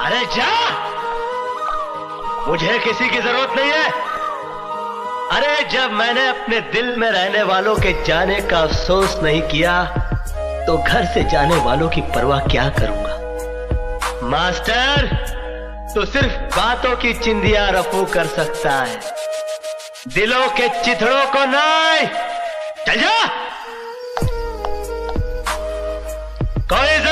अरे जा, मुझे किसी की जरूरत नहीं है। अरे जब मैंने अपने दिल में रहने वालों के जाने का अफसोस नहीं किया तो घर से जाने वालों की परवाह क्या करूंगा। मास्टर, तो सिर्फ बातों की चिंदियां रफू कर सकता है, दिलों के चिथड़ों को नहीं। चल जा, कोई